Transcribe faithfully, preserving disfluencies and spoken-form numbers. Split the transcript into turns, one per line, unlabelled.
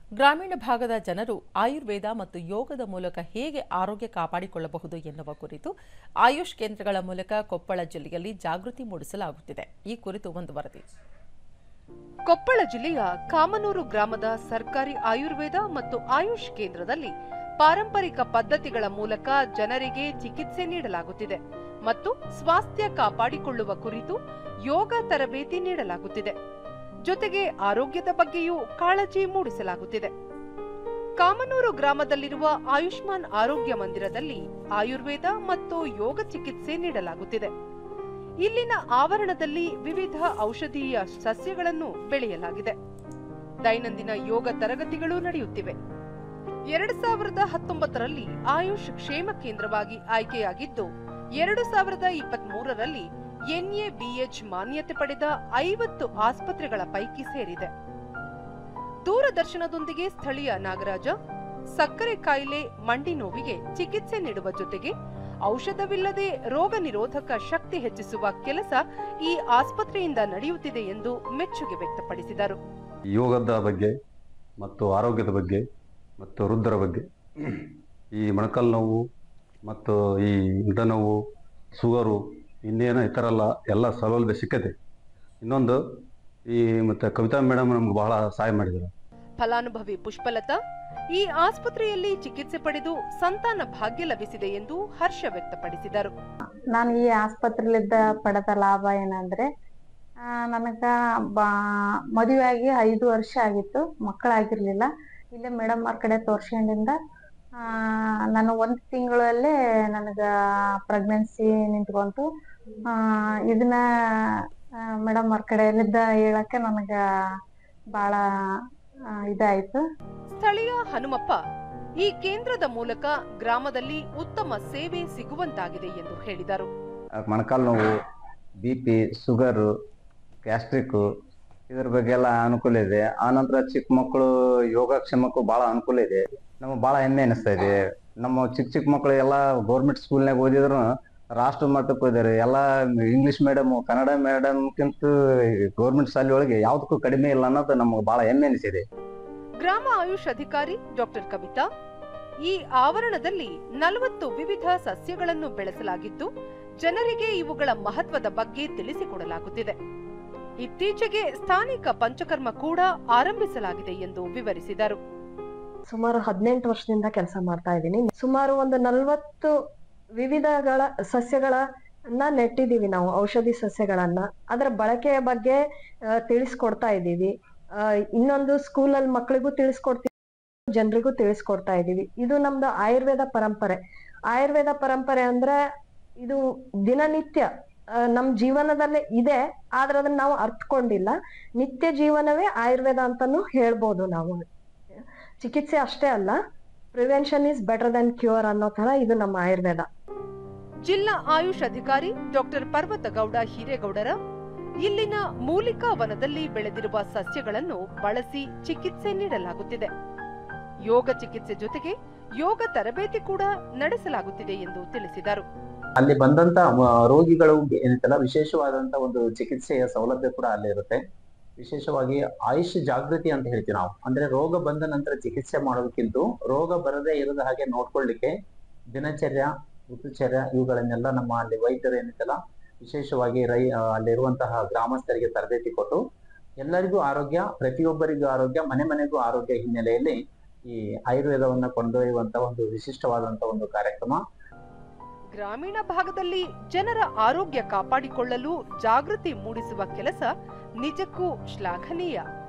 ಗ್ರಾಮೀಣ ಭಾಗದ ಜನರು ಆಯುರ್ವೇದ ಮತ್ತು ಯೋಗದ ಮೂಲಕ ಹೇಗೆ ಆರೋಗ್ಯ ಕಾಪಾಡಿಕೊಳ್ಳಬಹುದು ಎನ್ನುವ ಕುರಿತು ಆಯುಷ್ ಕೇಂದ್ರಗಳ ಮೂಲಕ ಕೊಪ್ಪಳ ಜಿಲ್ಲೆಯಲ್ಲಿ ಜಾಗೃತಿ ಮೂಡಿಸಲಾಗುತ್ತಿದೆ. ಈ ಕುರಿತು ಒಂದು ವರದಿ.
ಕೊಪ್ಪಳ ಜಿಲ್ಲೆಯ ಕಾಮನೂರು ಗ್ರಾಮದ ಸರ್ಕಾರಿ ಆಯುರ್ವೇದ ಮತ್ತು ಆಯುಷ್ ಕೇಂದ್ರದಲ್ಲಿ ಪಾರಂಪರಿಕ ಪದ್ಧತಿಗಳ ಮೂಲಕ ಜನರಿಗೆ ಚಿಕಿತ್ಸೆ ನೀಡಲಾಗುತ್ತಿದೆ ಮತ್ತು ಸ್ವಾಸ್ಥ್ಯ ಕಾಪಾಡಿಕೊಳ್ಳುವ ಕುರಿತು ಯೋಗ ತರಬೇತಿ ನೀಡಲಾಗುತ್ತಿದೆ. ಜೊತೆಗೆ ಆರೋಗ್ಯದ ಬಗ್ಗೆಯೂ ಕಾಳಜಿ ಮೂಡಿಸಲಾಗುತ್ತಿದೆ. ಕಾಮನೂರು ಗ್ರಾಮದಲ್ಲಿರುವ ಆಯುಷ್ಮಾನ್ ಆರೋಗ್ಯ ಮಂದಿರದಲ್ಲಿ ಆಯುರ್ವೇದ ಮತ್ತು ಯೋಗ ಚಿಕಿತ್ಸೆ ನೀಡಲಾಗುತ್ತಿದೆ. ಇಲ್ಲಿನ ಆವರಣದಲ್ಲಿ ವಿವಿಧ ಔಷಧೀಯ ಸಸ್ಯಗಳನ್ನು ಬೆಳೆಯಲಾಗಿದೆ. ದೈನಂದಿನ ಯೋಗ ತರಗತಿಗಳು ನಡೆಯುತ್ತಿವೆ. ಎರಡು ಸಾವಿರದ ಹತ್ತೊಂಬತ್ತರಲ್ಲಿ ಆಯುಷ್ ಕ್ಷೇಮ ಕೇಂದ್ರವಾಗಿ ಆಯ್ಕೆಯಾಗಿದ್ದು, ಎರಡು ಸಾವಿರದ ಇಪ್ಪತ್ತ್ ಮೂರರಲ್ಲಿ ಎನ್ಎಬಿಎಚ್ ಮಾನ್ಯತೆ ಪಡೆದ ಐವತ್ತು ಆಸ್ಪತ್ರೆಗಳ ಪೈಕಿ ಸೇರಿದೆ. ದೂರದರ್ಶನದೊಂದಿಗೆ ಸ್ಥಳೀಯ ನಾಗರಾಜ ಸಕ್ಕರೆ ಕಾಯಿಲೆ, ಮಂಡಿ ನೋವಿಗೆ ಚಿಕಿತ್ಸೆ ನೀಡುವ ಜೊತೆಗೆ ಔಷಧವಿಲ್ಲದೆ ರೋಗ ನಿರೋಧಕ ಶಕ್ತಿ ಹೆಚ್ಚಿಸುವ ಕೆಲಸ ಈ ಆಸ್ಪತ್ರೆಯಿಂದ ನಡೆಯುತ್ತಿದೆ ಎಂದು ಮೆಚ್ಚುಗೆ ವ್ಯಕ್ತಪಡಿಸಿದರು.
ಯೋಗದ ಬಗ್ಗೆ ಮತ್ತು ಆರೋಗ್ಯದ ಬಗ್ಗೆ ಮತ್ತು ವೃದ್ಧರ ಬಗ್ಗೆ, ಈ ಮೊಣಕಾಲು ನೋವು ಮತ್ತು ಈ ಇಂಥ ನೋವು, ಶುಗರು, ಇನ್ನೇನು ಈ ಥರ ಎಲ್ಲ ಎಲ್ಲ ಸೌಲಭ್ಯ ಸಿಕ್ಕದೆ. ಇನ್ನೊಂದು ಈ ಮತ್ತು ಕವಿತಾ ಮೇಡಮ್ ನಮ್ಗೆ ಬಹಳ ಸಹಾಯ ಮಾಡಿದರು.
ಫಲಾನುಭವಿ ಪುಷ್ಪಲತಾ ಈ ಆಸ್ಪತ್ರೆಯಲ್ಲಿ ಚಿಕಿತ್ಸೆ ಪಡೆದು ಸಂತಾನ ಭಾಗ್ಯ ಲಭಿಸಿದೆ ಎಂದು ಹರ್ಷ ವ್ಯಕ್ತಪಡಿಸಿದರು.
ನಾನು ಈ ಆಸ್ಪತ್ರೆಲಿದ್ದ ಪಡೆದ ಲಾಭ ಏನಂದ್ರೆ, ನನಗ ಮದುವೆಯಾಗಿ ಐದು ವರ್ಷ ಆಗಿತ್ತು, ಮಕ್ಕಳಾಗಿರ್ಲಿಲ್ಲ. ಇಲ್ಲೇ ಮೇಡಮ್ ಅವ್ರ ಕಡೆ ತೋರ್ಸ್ಕೊಂಡಿಂದ ನಾನು ಒಂದು ತಿಂಗಳಲ್ಲೇ ನನಗ ಪ್ರೆಗ್ನೆನ್ಸಿ ನಿಂತ್ಕೊಂತು. ಇದನ್ನ ಮೇಡಮ್ ಅವ್ರ ಕಡೆಯಲ್ಲಿದ್ದ ಹೇಳಕ್ಕೆ ನನಗ ಬಹಳ ಇದಾಯ್ತು.
ಸ್ಥಳೀಯ ಹನುಮಪ್ಪ ಈ ಕೇಂದ್ರದ ಮೂಲಕ ಗ್ರಾಮದಲ್ಲಿ ಉತ್ತಮ ಸೇವೆ ಸಿಗುವಂತಾಗಿದೆ ಎಂದು ಹೇಳಿದರು.
ಮೊಣಕಾಲು ನೋವು, ಬಿ ಪಿ, ಶುಗರು, ಗ್ಯಾಸ್ಟ್ರಿಕ್ ಇದ್ರ ಬಗ್ಗೆ ಎಲ್ಲ ಅನುಕೂಲ ಇದೆ. ಆನಂತರ ಚಿಕ್ಕ ಮಕ್ಕಳು ಯೋಗಕ್ಷೇಮಕ್ಕೂ ಬಹಳ ಅನುಕೂಲ ಇದೆ. ನಮಗೆ ಬಹಳ ಹೆಮ್ಮೆ ಅನಿಸ್ತಾ ಇದೆ. ನಮ್ಮ ಚಿಕ್ಕ ಚಿಕ್ಕ ಮಕ್ಕಳು ಎಲ್ಲ ಗೌರ್ಮೆಂಟ್ ಸ್ಕೂಲ್ನಾಗ ಓದಿದ್ರು ರಾಷ್ಟ್ರ ಮಟ್ಟಕ್ಕೆ ಹೋದಾರೆ. ಎಲ್ಲ ಇಂಗ್ಲಿಷ್ ಮೀಡಿಯಮ್, ಕನ್ನಡ ಮೀಡಿಯಮ್ಗಿಂತ ಗೌರ್ಮೆಂಟ್ ಶಾಲೆ ಒಳಗೆ ಯಾವುದಕ್ಕೂ ಕಡಿಮೆ ಇಲ್ಲ ಅನ್ನೋದು ನಮಗೆ ಬಹಳ ಹೆಮ್ಮೆ ಅನಿಸಿದೆ.
ಗ್ರಾಮ ಆಯುಷ್ ಅಧಿಕಾರಿ ಡಾಕ್ಟರ್ ಕವಿತಾ ಈ ಆವರಣದಲ್ಲಿ ನಲವತ್ತು ವಿವಿಧ ಸಸ್ಯಗಳನ್ನು ಬೆಳೆಸಲಾಗಿದ್ದು, ಜನರಿಗೆ ಇವುಗಳ ಮಹತ್ವದ ಬಗ್ಗೆ ತಿಳಿಸಿಕೊಡಲಾಗುತ್ತಿದೆ. ಇತ್ತೀಚೆಗೆ ಸ್ಥಾನಿಕ ಪಂಚಕರ್ಮ ಕೂಡ ಆರಂಭಿಸಲಾಗಿದೆ ಎಂದು ವಿವರಿಸಿದರು.
ಸುಮಾರು ಹದಿನೆಂಟು ವರ್ಷದಿಂದ ಕೆಲಸ ಮಾಡ್ತಾ ಇದ್ದೀನಿ. ಸುಮಾರು ಒಂದು ನಲವತ್ತು ವಿವಿಧಗಳ ಸಸ್ಯಗಳನ್ನ ನೆಟ್ಟಿದೀವಿ ನಾವು, ಔಷಧಿ ಸಸ್ಯಗಳನ್ನ. ಅದರ ಬಳಕೆಯ ಬಗ್ಗೆ ತಿಳಿಸ್ಕೊಡ್ತಾ ಇದ್ದೀವಿ. ಇನ್ನೊಂದು ಸ್ಕೂಲಲ್ಲಿ ಮಕ್ಕಳಿಗೂ ತಿಳಿಸ್ಕೊಡ್ತೀವಿ, ಜನರಿಗೂ ತಿಳಿಸ್ಕೊಡ್ತಾ ಇದ್ದೀವಿ. ಇದು ನಮ್ದು ಆಯುರ್ವೇದ ಪರಂಪರೆ. ಆಯುರ್ವೇದ ಪರಂಪರೆ ಅಂದ್ರೆ ಇದು ದಿನನಿತ್ಯ ನಮ್ ಜೀವನದಲ್ಲೇ ಇದೆ, ಆದ್ರೆ ಅದನ್ನ ನಾವು ಅರ್ಥಕೊಂಡಿಲ್ಲ. ನಿತ್ಯ ಜೀವನವೇ ಆಯುರ್ವೇದ ಅಂತಾನು ಹೇಳ್ಬೋದು ನಾವು. ಚಿಕಿತ್ಸೆ ಅಷ್ಟೇ ಅಲ್ಲ, prevention is better than cure ಅನ್ನೋ ತರ ಇದು ನಮ್ಮ ಆಯುರ್ವೇದ.
ಜಿಲ್ಲಾ ಆಯುಷ್ ಅಧಿಕಾರಿ ಡಾಕ್ಟರ್ ಪರ್ವತಗೌಡ ಹಿರೇಗೌಡರ ಇಲ್ಲಿನ ಮೂಲಿಕಾ ವನದಲ್ಲಿ ಬೆಳೆದಿರುವ ಸಸ್ಯಗಳನ್ನು ಬಳಸಿ ಚಿಕಿತ್ಸೆ ನೀಡಲಾಗುತ್ತಿದೆ. ಯೋಗ ಚಿಕಿತ್ಸೆ ಜೊತೆಗೆ ಯೋಗ ತರಬೇತಿ ಕೂಡ ನಡೆಸಲಾಗುತ್ತಿದೆ ಎಂದು ತಿಳಿಸಿದರು.
ಅಲ್ಲಿ ಬಂದಂತ ರೋಗಿಗಳು ಏನಂತಲ್ಲ ವಿಶೇಷವಾದಂತ ಒಂದು ಚಿಕಿತ್ಸೆಯ ಸೌಲಭ್ಯ ಕೂಡ ಅಲ್ಲಿ ಇರುತ್ತೆ. ವಿಶೇಷವಾಗಿ ಆಯುಷ್ ಜಾಗೃತಿ ಅಂತ ಹೇಳ್ತೀವಿ ನಾವು. ಅಂದ್ರೆ ರೋಗ ಬಂದ ನಂತರ ಚಿಕಿತ್ಸೆ ಮಾಡೋದಕ್ಕಿಂತ ರೋಗ ಬರದೇ ಇರದ ಹಾಗೆ ನೋಡ್ಕೊಳ್ಳಿಕ್ಕೆ ದಿನಚರ್ಯ, ಋತುಚರ್ಯ ಇವುಗಳನ್ನೆಲ್ಲ ನಮ್ಮ ಅಲ್ಲಿ ವೈದ್ಯರು ಏನಂತಲ್ಲ ವಿಶೇಷವಾಗಿ ರೈ ಅಲ್ಲಿರುವಂತಹ ಗ್ರಾಮಸ್ಥರಿಗೆ ತರಬೇತಿ ಕೊಟ್ಟು ಎಲ್ಲರಿಗೂ ಆರೋಗ್ಯ, ಪ್ರತಿಯೊಬ್ಬರಿಗೂ ಆರೋಗ್ಯ, ಮನೆ ಮನೆಗೂ ಆರೋಗ್ಯ ಹಿನ್ನೆಲೆಯಲ್ಲಿ ಈ ಆಯುರ್ವೇದವನ್ನ ಕೊಂಡೊಯ್ಯುವಂತ ಒಂದು ವಿಶಿಷ್ಟವಾದಂತ ಒಂದು ಕಾರ್ಯಕ್ರಮ.
ಗ್ರಾಮೀಣ ಭಾಗದಲ್ಲಿ ಜನರ ಆರೋಗ್ಯ ಕಾಪಾಡಿಕೊಳ್ಳಲು ಜಾಗೃತಿ ಮೂಡಿಸುವ ಕೆಲಸ ನಿಜಕ್ಕೂ ಶ್ಲಾಘನೀಯ.